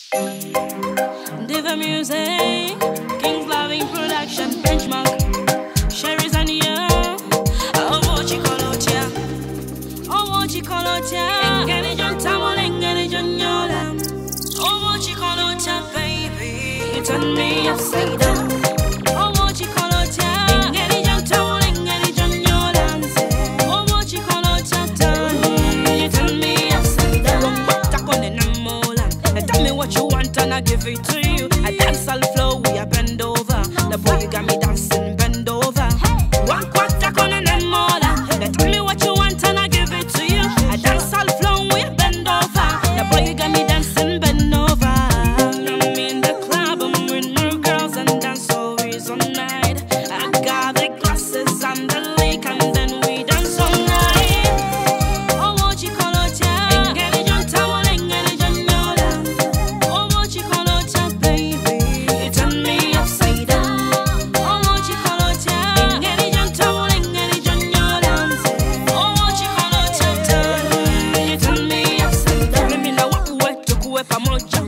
Diva music, King's Loving Production, Benchmark, Sherry Zania, Engage John Tamil, Engage John Yola, baby, you turn me upside down. Engage John Tamil, Engage John Yola, you turn me upside down. Tell me what you want and I give it to you. I dance all flow, we are bend over. The boy you got me dancing, bend over. One quarter con and then more. Tell me what you want and I give it to you. I dance all flow, we are bend over. The boy you got me dancing, bend over. I'm in the club, I'm with my girls and dance always all night. I got the glasses and the lake and then we dance all night. Oh, what you call it, yeah? Engage on towel, engage on yola. Oh, what you call it, yeah, baby? You turn me upside down. Oh, what you call it, yeah? Engage on towel, engage on yola. Oh, what you call it, yeah, you turn me upside down. Let me know what to go pamoja.